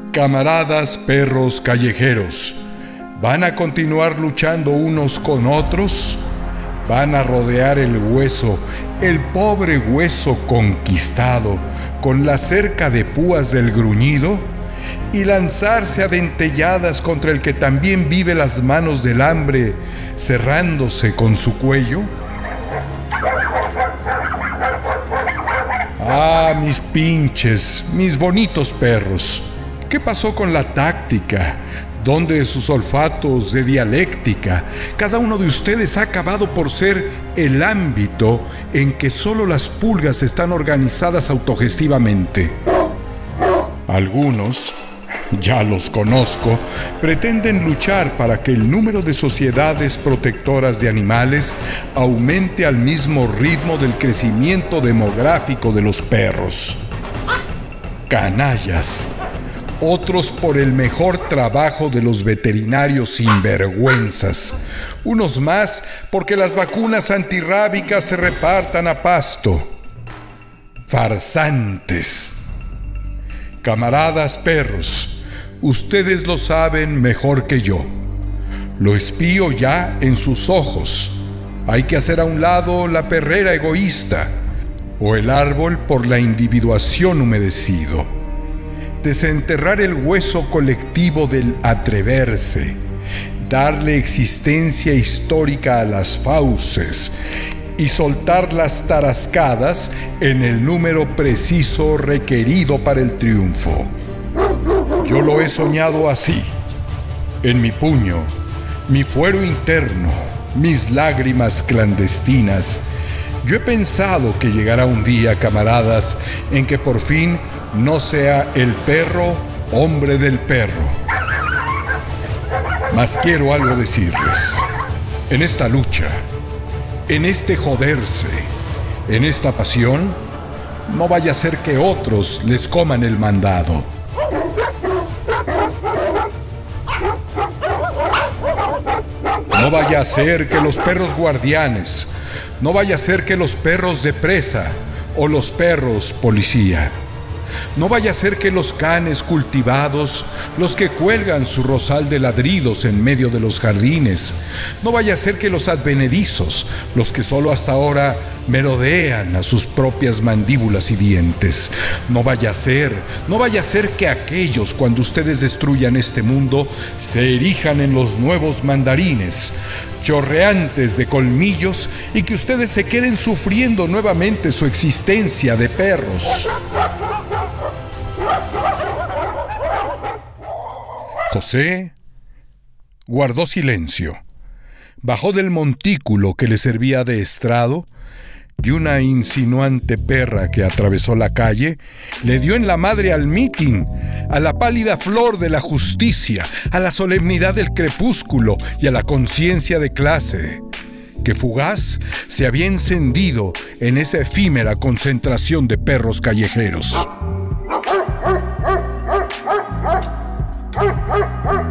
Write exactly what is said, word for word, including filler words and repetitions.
Camaradas perros callejeros, ¿van a continuar luchando unos con otros? ¿Van a rodear el hueso, el pobre hueso conquistado, con la cerca de púas del gruñido? ¿Y lanzarse a dentelladas contra el que también vive las manos del hambre, cerrándose con su cuello? Ah, mis pinches, mis bonitos perros, ¿qué pasó con la táctica? ¿Dónde sus olfatos de dialéctica? Cada uno de ustedes ha acabado por ser el ámbito en que solo las pulgas están organizadas autogestivamente. Algunos, ya los conozco, pretenden luchar para que el número de sociedades protectoras de animales aumente al mismo ritmo del crecimiento demográfico de los perros. Canallas. Otros por el mejor trabajo de los veterinarios sinvergüenzas. Unos más porque las vacunas antirrábicas se repartan a pasto. Farsantes. Camaradas perros, ustedes lo saben mejor que yo. Lo espío ya en sus ojos. Hay que hacer a un lado la perrera egoísta o el árbol por la individuación humedecido. Desenterrar el hueso colectivo del atreverse, darle existencia histórica a las fauces y soltar las tarascadas en el número preciso requerido para el triunfo. Yo lo he soñado así, en mi puño, mi fuero interno, mis lágrimas clandestinas. Yo he pensado que llegará un día, camaradas, en que por fin no sea el perro hombre del perro. Mas quiero algo decirles. En esta lucha, en este joderse, en esta pasión, no vaya a ser que otros les coman el mandado. No vaya a ser que los perros guardianes, no vaya a ser que los perros de presa o los perros policía, no vaya a ser que los canes cultivados, los que cuelgan su rosal de ladridos en medio de los jardines, no vaya a ser que los advenedizos, los que solo hasta ahora merodean a sus propias mandíbulas y dientes, no vaya a ser, no vaya a ser que aquellos, cuando ustedes destruyan este mundo, se erijan en los nuevos mandarines, chorreantes de colmillos, y que ustedes se queden sufriendo nuevamente su existencia de perros. José guardó silencio, bajó del montículo que le servía de estrado y una insinuante perra que atravesó la calle le dio en la madre al mitin, a la pálida flor de la justicia, a la solemnidad del crepúsculo y a la conciencia de clase, que fugaz se había encendido en esa efímera concentración de perros callejeros.